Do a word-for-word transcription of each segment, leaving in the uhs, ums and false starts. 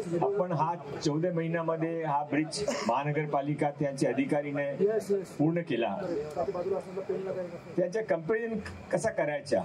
आपण हा चौदा महिन्यामध्ये हा ब्रिज महानगरपालिका त्यांच्या अधिकारीने पूर्ण केला. त्याच्या कंपॅरिझन कसा करायचा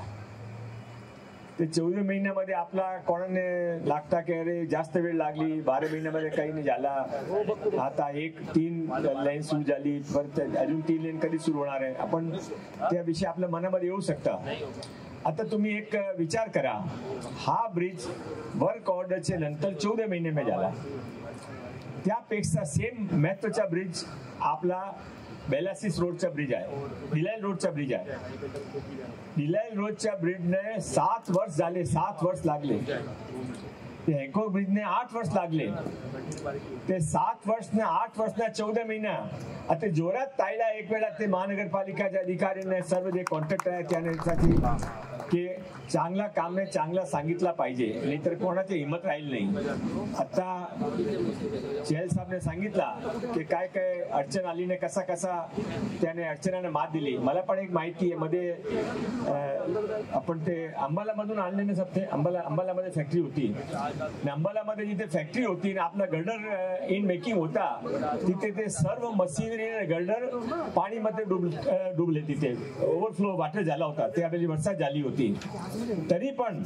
ते चौदा महिन्यामध्ये आपला कोणाने लागता की अरे जास्त वेळ लागली, बारा महिन्यामध्ये काही नाही झाला, आता एक तीन लाईन सुरू झाली, परत अजून तीन लाईन कधी सुरू होणार आहे, आपण त्याविषयी आपल्या मनामध्ये येऊ शकता. आता तुम्ही एक विचार करा, हा ब्रिज वर्क ऑर्डरचे नंतर चौदा महिने में झाला. त्यापेक्षा सेम महत्वाचा ब्रिज आपला बेलासिस रोडचा ब्रिज आहे, डिलायल रोडचा ब्रिज आहे. डिलायल रोडच्या ब्रिजने सात वर्ष झाले, सात वर्ष लागले. ते हँकॉक ब्रिजने आठ वर्ष लागले. ते सात वर्ष ने आठ वर्ष ना चौदा महिना आता जोरात तायला एक वेळा ते महानगरपालिकाच्या अधिकाऱ्यांनी सर्व जे कॉन्ट्रॅक्टर आहे त्यासाठी की चांगला काम ने चांगला सांगितला पाहिजे, नाहीतर कोणाची हिंमत राहील नाही. आता चेल साहेबने सांगितला की काय काय अडचण आली ने कसा कसा त्याने अडचणाने मात दिली. मला पण एक माहिती आहे, मध्ये आपण ते अंबाला मधून आणले सब ते अंबाला अंबालामध्ये फॅक्टरी होती. अंबालामध्ये जिथे फॅक्टरी होती ना आपला गर्डर इन मेकिंग होता, तिथे ते सर्व मशिनरी गर्डर पाणीमध्ये डुब डुबले, तिथे ओव्हरफ्लो वाटर झाला होता, त्यावेळी वर्षा झाली होती. तरी पण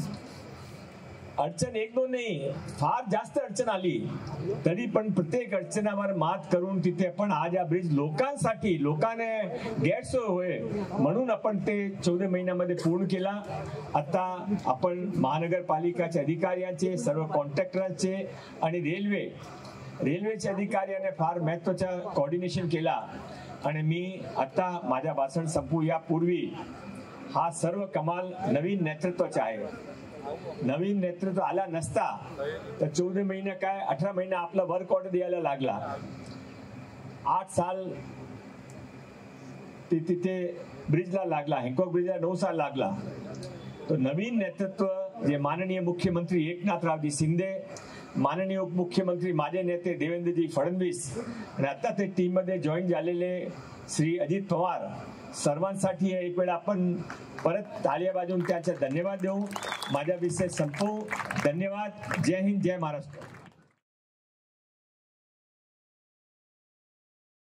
अडचण एक दोन नाही, फार जास्त अडचण आली, तरी पण प्रत्येक अडचणावर मात करून तिथे आपण आज हा ब्रिज लोकांसाठी लोकांने गैरसोय होय म्हणून आपण ते चौदा महिन्यामध्ये पूर्ण केला. आता आपण महानगरपालिकाच्या अधिकाऱ्यांचे, सर्व कॉन्ट्रॅक्टरांचे आणि रेल्वे रेल्वेच्या अधिकाऱ्याने फार महत्वाचा कोऑर्डिनेशन केला. आणि मी आता माझ्या भाषण संपू यापूर्वी हा सर्व कमाल नवीन नेतृत्वाचा आहे. नवीन नेतृत्व आला नसता तर चौदा महिने काय अठरा महिने आपला वर्क ऑर्डर द्यायला लागला. आठ साल ते तिथे ब्रिजला लागला, हँकॉक ब्रिजला नऊ साल लागला. तो नवीन नेतृत्व जे माननीय मुख्यमंत्री एकनाथरावजी शिंदे, माननीय उपमुख्यमंत्री माझे नेते देवेंद्रजी फडणवीस आणि आता ते टीम मध्ये जॉईन झालेले श्री अजित पवार, सर्वांसाठी एक वेळा आपण परत तालिया वाजवून त्याचे धन्यवाद देऊ. माझा विषय संपवू. धन्यवाद. जय हिंद, जय महाराष्ट्र.